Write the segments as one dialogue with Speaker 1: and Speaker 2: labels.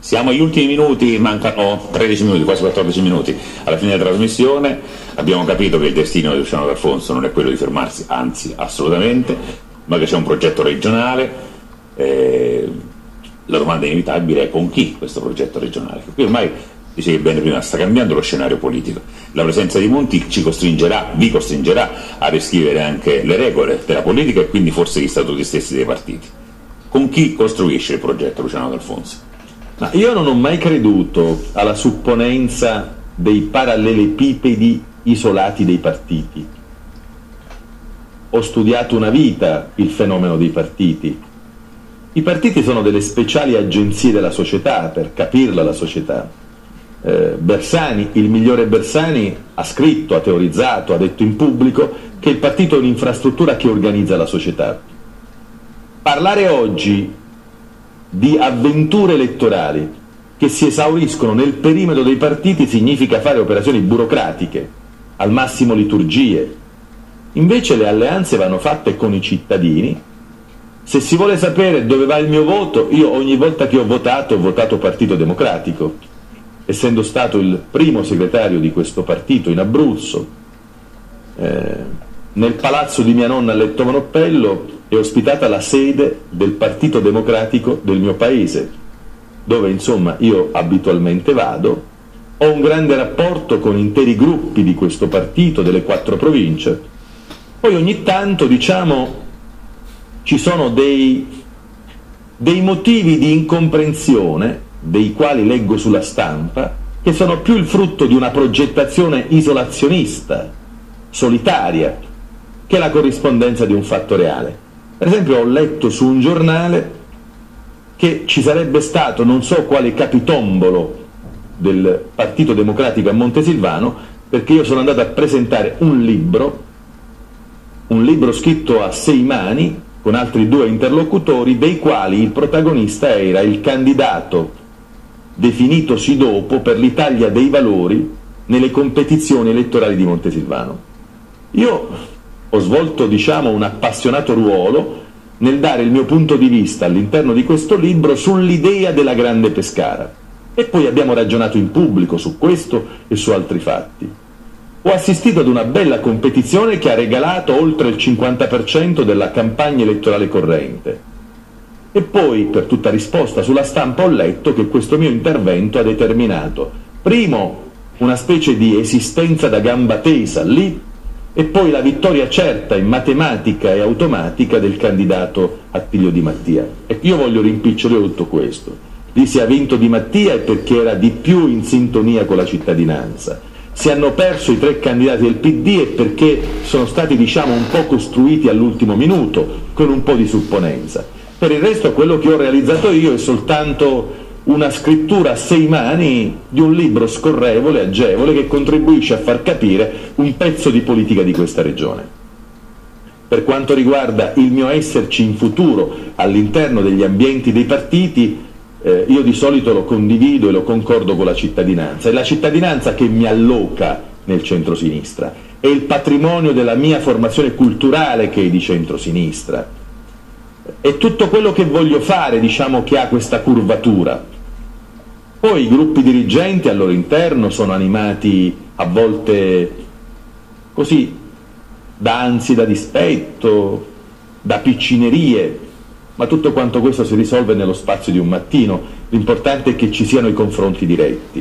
Speaker 1: Siamo agli ultimi minuti, mancano 13 minuti, quasi 14 minuti alla fine della trasmissione. Abbiamo capito che il destino di Luciano D'Alfonso non è quello di fermarsi, anzi assolutamente, ma che c'è un progetto regionale. La domanda inevitabile è: con chi questo progetto regionale? Qui ormai, dicevi bene prima, sta cambiando lo scenario politico. La presenza di Monti vi costringerà a riscrivere anche le regole della politica e quindi forse gli statuti stessi dei partiti. Con chi costruisce il progetto Luciano D'Alfonso?
Speaker 2: Ma io non ho mai creduto alla supponenza dei parallelepipedi isolati dei partiti. Ho studiato una vita il fenomeno dei partiti. I partiti sono delle speciali agenzie della società, per capirla la società. Bersani, il migliore Bersani, ha scritto, ha teorizzato, ha detto in pubblico che il partito è un'infrastruttura che organizza la società. Parlare oggi di avventure elettorali che si esauriscono nel perimetro dei partiti significa fare operazioni burocratiche, al massimo liturgie. Invece le alleanze vanno fatte con i cittadini. Se si vuole sapere dove va il mio voto, io ogni volta che ho votato Partito Democratico, essendo stato il primo segretario di questo partito in Abruzzo. Nel palazzo di mia nonna a Letto Manoppello è ospitata la sede del Partito Democratico del mio paese, dove insomma io abitualmente vado. Ho un grande rapporto con interi gruppi di questo partito delle 4 province. Poi ogni tanto, diciamo, ci sono dei motivi di incomprensione, dei quali leggo sulla stampa, che sono più il frutto di una progettazione isolazionista, solitaria, che la corrispondenza di un fatto reale. Per esempio ho letto su un giornale che ci sarebbe stato non so quale capitombolo del Partito Democratico a Montesilvano, perché io sono andato a presentare un libro scritto a 6 mani con altri 2 interlocutori, dei quali il protagonista era il candidato definitosi dopo per l'Italia dei Valori nelle competizioni elettorali di Montesilvano. Io ho svolto, diciamo, un appassionato ruolo nel dare il mio punto di vista all'interno di questo libro sull'idea della Grande Pescara, e poi abbiamo ragionato in pubblico su questo e su altri fatti. Ho assistito ad una bella competizione che ha regalato oltre il 50% della campagna elettorale corrente, e poi, per tutta risposta sulla stampa, ho letto che questo mio intervento ha determinato primo una specie di esistenza da gamba tesa lì, e poi la vittoria certa in matematica e automatica del candidato Attilio Di Mattia. E io voglio rimpicciolire tutto questo. Lì si è vinto Di Mattia è perché era di più in sintonia con la cittadinanza. Si hanno perso i 3 candidati del PD e perché sono stati, diciamo, un po' costruiti all'ultimo minuto, con un po' di supponenza. Per il resto quello che ho realizzato io è soltanto una scrittura a 6 mani di un libro scorrevole, agevole, che contribuisce a far capire un pezzo di politica di questa regione. Per quanto riguarda il mio esserci in futuro all'interno degli ambienti dei partiti, io di solito lo condivido e lo concordo con la cittadinanza. È la cittadinanza che mi alloca nel centrosinistra, è il patrimonio della mia formazione culturale che è di centrosinistra. È tutto quello che voglio fare, diciamo, che ha questa curvatura. Poi i gruppi dirigenti al loro interno sono animati a volte così da ansie da dispetto, da piccinerie, ma tutto quanto questo si risolve nello spazio di un mattino. L'importante è che ci siano i confronti diretti.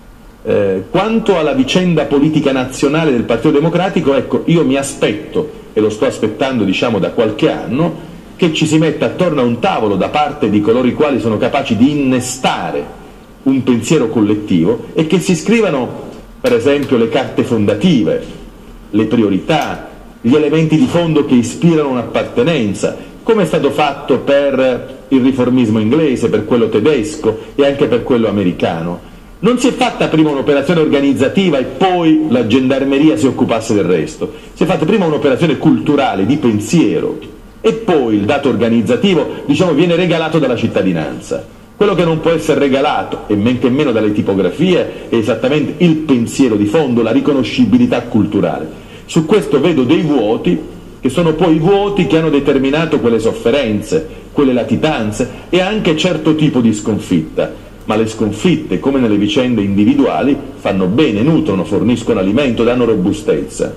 Speaker 2: Quanto alla vicenda politica nazionale del Partito Democratico, ecco, io mi aspetto, e lo sto aspettando, diciamo, da qualche anno, che ci si metta attorno a un tavolo da parte di coloro i quali sono capaci di innestare un pensiero collettivo e che si scrivano, per esempio, le carte fondative, le priorità, gli elementi di fondo che ispirano un'appartenenza, come è stato fatto per il riformismo inglese, per quello tedesco e anche per quello americano. Non si è fatta prima un'operazione organizzativa e poi la gendarmeria si occupasse del resto. Si è fatta prima un'operazione culturale, di pensiero, e poi il dato organizzativo, diciamo, viene regalato dalla cittadinanza. Quello che non può essere regalato, e men che meno dalle tipografie, è esattamente il pensiero di fondo, la riconoscibilità culturale. Su questo vedo dei vuoti, che sono poi i vuoti che hanno determinato quelle sofferenze, quelle latitanze e anche certo tipo di sconfitta. ma le sconfitte, come nelle vicende individuali, fanno bene, nutrono, forniscono alimento, danno robustezza.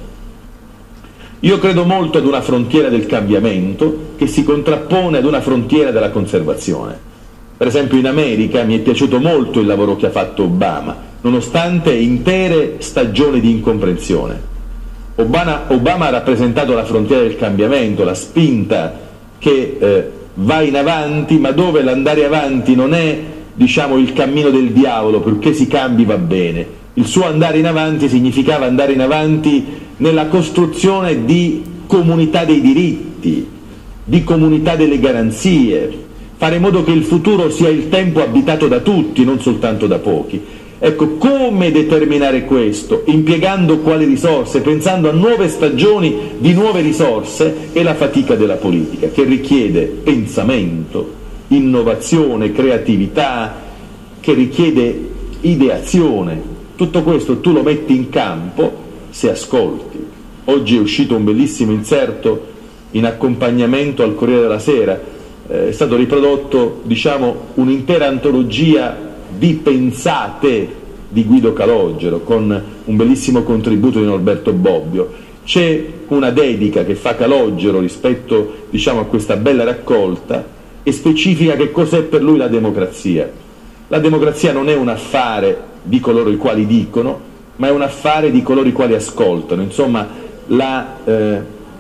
Speaker 2: Io credo molto ad una frontiera del cambiamento che si contrappone ad una frontiera della conservazione. Per esempio in America mi è piaciuto molto il lavoro che ha fatto Obama, nonostante intere stagioni di incomprensione. Obama ha rappresentato la frontiera del cambiamento, la spinta che va in avanti, ma dove l'andare avanti non è, diciamo, il cammino del diavolo, purché si cambi va bene. Il suo andare in avanti significava andare in avanti nella costruzione di comunità dei diritti, di comunità delle garanzie, fare in modo che il futuro sia il tempo abitato da tutti, non soltanto da pochi. Ecco, come determinare questo? Impiegando quali risorse? Pensando a nuove stagioni di nuove risorse è la fatica della politica, che richiede pensamento, innovazione, creatività, che richiede ideazione. Tutto questo tu lo metti in campo se ascolti. Oggi è uscito un bellissimo inserto in accompagnamento al Corriere della Sera, è stato riprodotto, diciamo, un'intera antologia di pensate di Guido Calogero con un bellissimo contributo di Norberto Bobbio. C'è una dedica che fa Calogero rispetto, diciamo, a questa bella raccolta e specifica che cos'è per lui la democrazia. La democrazia non è un affare di coloro i quali dicono, ma è un affare di coloro i quali ascoltano. Insomma, la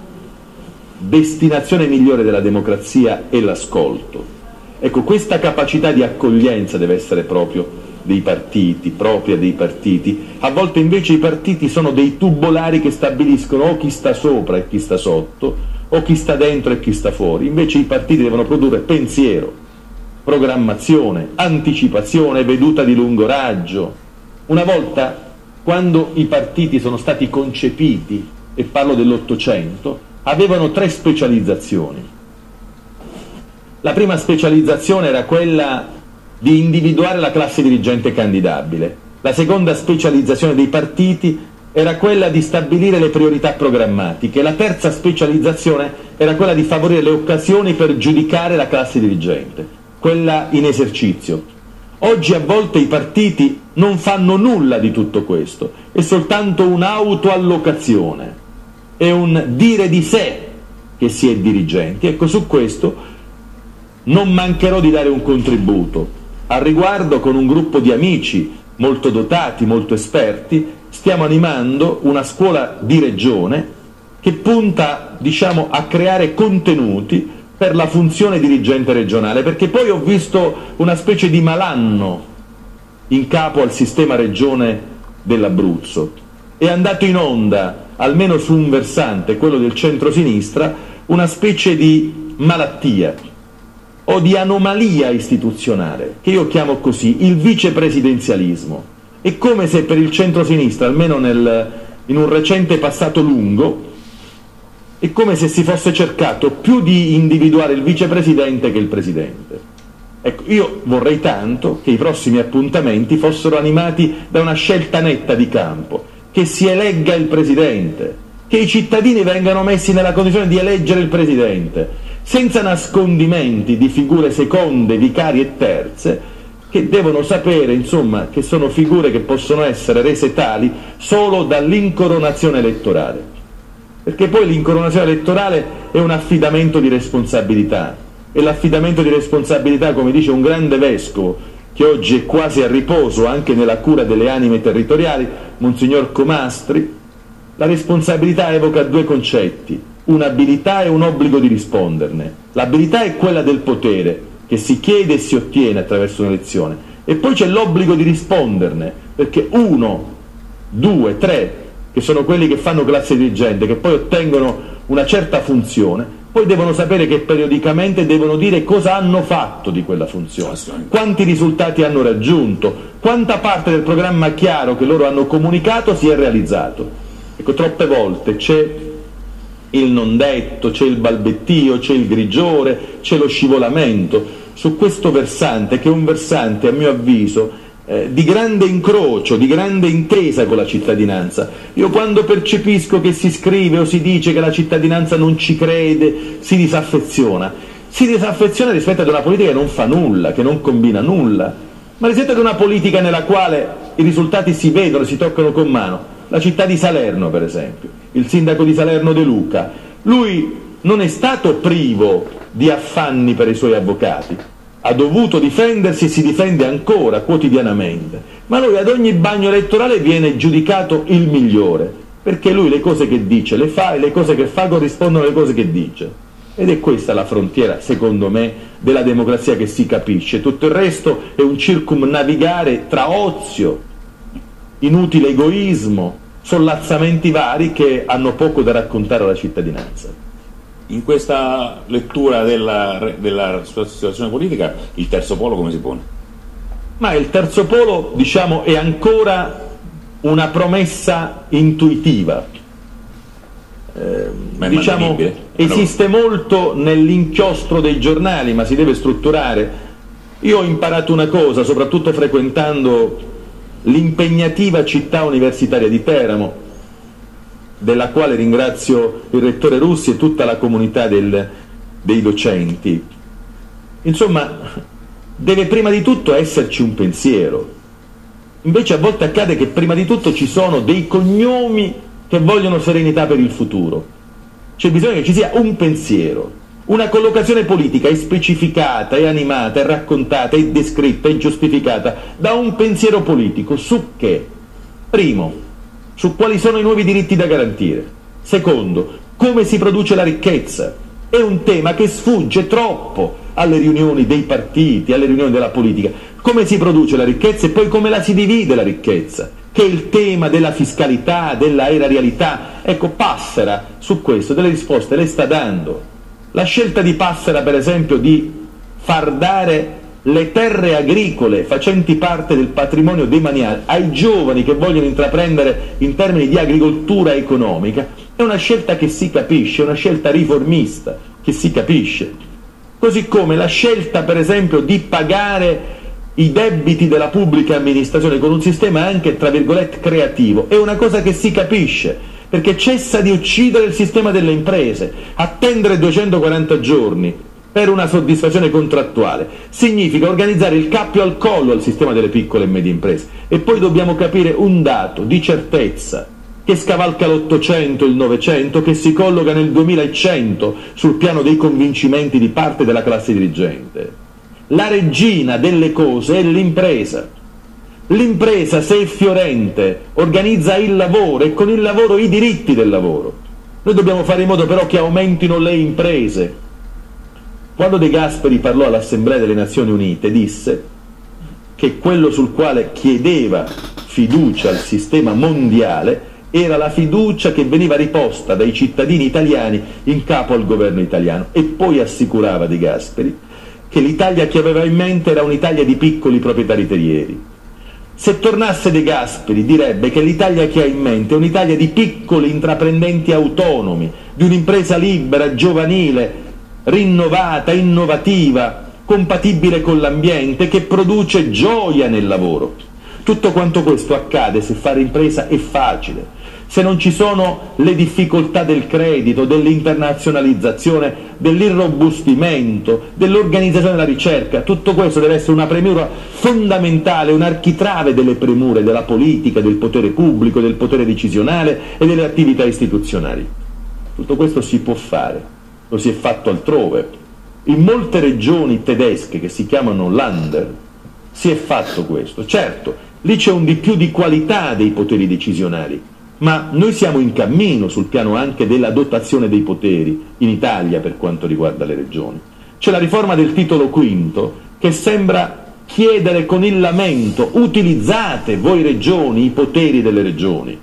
Speaker 2: destinazione migliore della democrazia è l'ascolto. Ecco, questa capacità di accoglienza deve essere proprio dei partiti, propria dei partiti. A volte invece i partiti sono dei tubolari che stabiliscono o chi sta sopra e chi sta sotto, o chi sta dentro e chi sta fuori. Invece i partiti devono produrre pensiero, programmazione, anticipazione, veduta di lungo raggio. Una volta, quando i partiti sono stati concepiti, e parlo dell'800, avevano 3 specializzazioni. La prima specializzazione era quella di individuare la classe dirigente candidabile. La seconda specializzazione dei partiti era quella di stabilire le priorità programmatiche. La terza specializzazione era quella di favorire le occasioni per giudicare la classe dirigente, quella in esercizio. Oggi a volte i partiti non fanno nulla di tutto questo, è soltanto un'autoallocazione, è un dire di sé che si è dirigenti. Ecco, su questo non mancherò di dare un contributo. Al riguardo, con un gruppo di amici molto dotati, molto esperti, stiamo animando una scuola di regione che punta, diciamo, a creare contenuti per la funzione dirigente regionale, perché poi ho visto una specie di malanno in capo al sistema regione dell'Abruzzo. È andato in onda, almeno su un versante, quello del centro-sinistra, una specie di malattia o di anomalia istituzionale, che io chiamo così, il vicepresidenzialismo. È come se per il centro-sinistra, almeno in un recente passato lungo, è come se si fosse cercato più di individuare il vicepresidente che il presidente. Ecco, io vorrei tanto che i prossimi appuntamenti fossero animati da una scelta netta di campo, che si elegga il presidente, che i cittadini vengano messi nella condizione di eleggere il presidente, senza nascondimenti di figure seconde, vicarie e terze, che devono sapere, insomma, che sono figure che possono essere rese tali solo dall'incoronazione elettorale. Perché poi l'incoronazione elettorale è un affidamento di responsabilità, e l'affidamento di responsabilità, come dice un grande vescovo, che oggi è quasi a riposo anche nella cura delle anime territoriali, Monsignor Comastri, la responsabilità evoca 2 concetti: un'abilità e un obbligo di risponderne. L'abilità è quella del potere, che si chiede e si ottiene attraverso un'elezione, e poi c'è l'obbligo di risponderne, perché 1, 2, 3, che sono quelli che fanno classe dirigente, che poi ottengono una certa funzione, poi devono sapere che periodicamente devono dire cosa hanno fatto di quella funzione, quanti risultati hanno raggiunto, quanta parte del programma chiaro che loro hanno comunicato si è realizzato. Ecco, troppe volte c'è il non detto, c'è il balbettio, c'è il grigiore, c'è lo scivolamento su questo versante, che è un versante, a mio avviso, di grande incrocio, di grande intesa con la cittadinanza. Io quando percepisco che si scrive o si dice che la cittadinanza non ci crede, si disaffeziona rispetto ad una politica che non fa nulla, che non combina nulla. Ma risente una politica nella quale i risultati si vedono, si toccano con mano. La città di Salerno, per esempio, il sindaco di Salerno De Luca, lui non è stato privo di affanni per i suoi avvocati, ha dovuto difendersi e si difende ancora quotidianamente, ma lui ad ogni bagno elettorale viene giudicato il migliore, perché lui le cose che dice le fa e le cose che fa corrispondono alle cose che dice. Ed è questa la frontiera, secondo me, della democrazia che si capisce. Tutto il resto è un circumnavigare tra ozio, inutile egoismo, sollazzamenti vari che hanno poco da raccontare alla cittadinanza.
Speaker 1: In questa lettura della situazione politica, il terzo polo come si pone?
Speaker 2: Ma il terzo polo, diciamo, è ancora una promessa intuitiva. Diciamo, esiste molto nell'inchiostro dei giornali, ma si deve strutturare. Io ho imparato una cosa, soprattutto frequentando l'impegnativa città universitaria di Teramo, della quale ringrazio il rettore Russi e tutta la comunità dei docenti. Insomma, deve prima di tutto esserci un pensiero. Invece a volte accade che prima di tutto ci sono dei cognomi che vogliono serenità per il futuro. C'è bisogno che ci sia un pensiero, una collocazione politica è specificata, è animata, è raccontata, è descritta, è giustificata da un pensiero politico. Su che? Primo, su quali sono i nuovi diritti da garantire. Secondo, come si produce la ricchezza. È un tema che sfugge troppo alle riunioni dei partiti, alle riunioni della politica. Come si produce la ricchezza e poi come la si divide la ricchezza, che è il tema della fiscalità, della erarialità. Ecco, Passera su questo delle risposte le sta dando. La scelta di Passera, per esempio, di far dare le terre agricole facenti parte del patrimonio demaniale ai giovani che vogliono intraprendere in termini di agricoltura economica, è una scelta che si capisce, è una scelta riformista che si capisce. Così come la scelta, per esempio, di pagare i debiti della pubblica amministrazione con un sistema anche, tra virgolette, creativo, è una cosa che si capisce, perché cessa di uccidere il sistema delle imprese. Attendere 240 giorni per una soddisfazione contrattuale significa organizzare il cappio al collo al sistema delle piccole e medie imprese. E poi dobbiamo capire un dato di certezza che scavalca l'800, il 900, che si colloca nel 2100 sul piano dei convincimenti di parte della classe dirigente. La regina delle cose è l'impresa. L'impresa, se è fiorente, organizza il lavoro e con il lavoro i diritti del lavoro. Noi dobbiamo fare in modo però che aumentino le imprese. Quando De Gasperi parlò all'Assemblea delle Nazioni Unite, disse che quello sul quale chiedeva fiducia al sistema mondiale era la fiducia che veniva riposta dai cittadini italiani in capo al governo italiano. E poi assicurava De Gasperi che l'Italia che aveva in mente era un'Italia di piccoli proprietari terrieri. Se tornasse De Gasperi direbbe che l'Italia che ha in mente è un'Italia di piccoli intraprendenti autonomi, di un'impresa libera, giovanile, rinnovata, innovativa, compatibile con l'ambiente, che produce gioia nel lavoro. Tutto quanto questo accade se fare impresa è facile, se non ci sono le difficoltà del credito, dell'internazionalizzazione, dell'irrobustimento, dell'organizzazione della ricerca. Tutto questo deve essere una premura fondamentale, un architrave delle premure della politica, del potere pubblico, del potere decisionale e delle attività istituzionali. Tutto questo si può fare, lo si è fatto altrove. In molte regioni tedesche che si chiamano Länder si è fatto questo. Certo, lì c'è un di più di qualità dei poteri decisionali, ma noi siamo in cammino sul piano anche della dotazione dei poteri in Italia per quanto riguarda le regioni. C'è la riforma del titolo V che sembra chiedere con il lamento: utilizzate voi regioni i poteri delle regioni.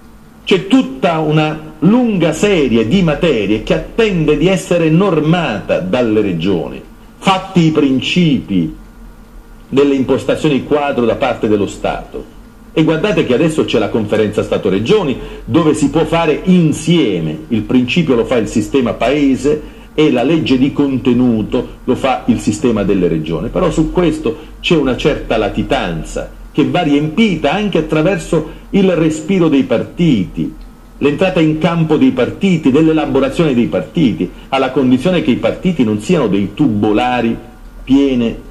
Speaker 2: C'è tutta una lunga serie di materie che attende di essere normata dalle regioni, fatti i principi delle impostazioni quadro da parte dello Stato. E guardate che adesso c'è la conferenza Stato-Regioni dove si può fare insieme, il principio lo fa il sistema paese e la legge di contenuto lo fa il sistema delle regioni, però su questo c'è una certa latitanza che va riempita anche attraverso il respiro dei partiti, l'entrata in campo dei partiti, dell'elaborazione dei partiti, alla condizione che i partiti non siano dei tubolari pieni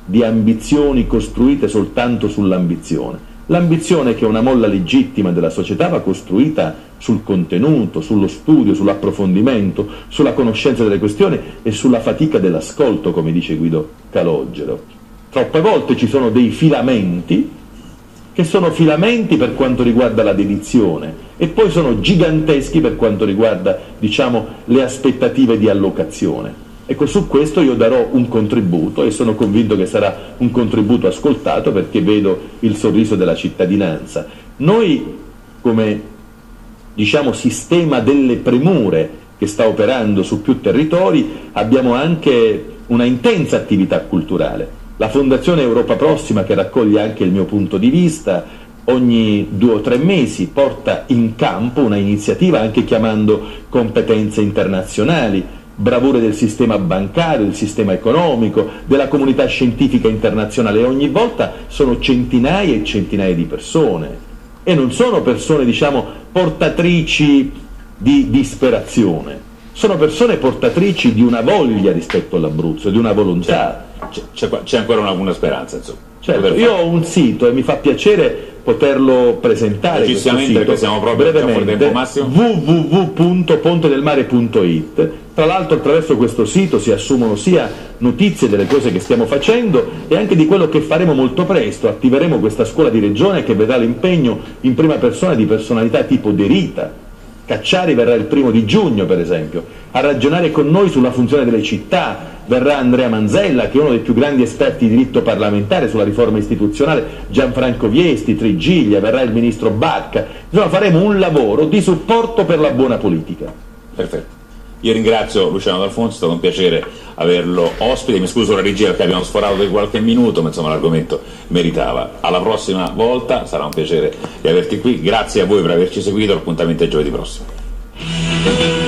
Speaker 2: di ambizioni costruite soltanto sull'ambizione. L'ambizione, che è una molla legittima della società, va costruita sul contenuto, sullo studio, sull'approfondimento, sulla conoscenza delle questioni e sulla fatica dell'ascolto, come dice Guido Calogero. Troppe volte ci sono dei filamenti che sono filamenti per quanto riguarda la dedizione e poi sono giganteschi per quanto riguarda, diciamo, le aspettative di allocazione. Ecco, su questo io darò un contributo e sono convinto che sarà un contributo ascoltato, perché vedo il sorriso della cittadinanza. Noi, come, diciamo, sistema delle premure che sta operando su più territori, abbiamo anche una intensa attività culturale. La Fondazione Europa Prossima, che raccoglie anche il mio punto di vista, ogni 2 o 3 mesi porta in campo una iniziativa, anche chiamando competenze internazionali, bravure del sistema bancario, del sistema economico, della comunità scientifica internazionale, e ogni volta sono centinaia e centinaia di persone, e non sono persone, diciamo, portatrici di disperazione, sono persone portatrici di una voglia rispetto all'Abruzzo, di una volontà.
Speaker 1: C'è ancora una speranza, insomma.
Speaker 2: Certo, io ho un sito e mi fa piacere poterlo presentare,
Speaker 1: precisamente, perché siamo proprio
Speaker 2: brevemente, www.pontedelmare.it. Tra l'altro, attraverso questo sito si assumono sia notizie delle cose che stiamo facendo e anche di quello che faremo molto presto. Attiveremo questa scuola di regione che vedrà l'impegno in prima persona di personalità tipo De Rita. Cacciari verrà il 1° giugno, per esempio, a ragionare con noi sulla funzione delle città. Verrà Andrea Manzella, che è uno dei più grandi esperti di diritto parlamentare sulla riforma istituzionale, Gianfranco Viesti, Trigiglia, verrà il ministro Bacca. Insomma, faremo un lavoro di supporto per la buona politica.
Speaker 1: Perfetto. Io ringrazio Luciano D'Alfonso, è stato un piacere averlo ospite. Mi scuso la regia perché abbiamo sforato di qualche minuto, ma insomma l'argomento meritava. Alla prossima volta, sarà un piacere di averti qui. Grazie a voi per averci seguito, l'appuntamento è giovedì prossimo.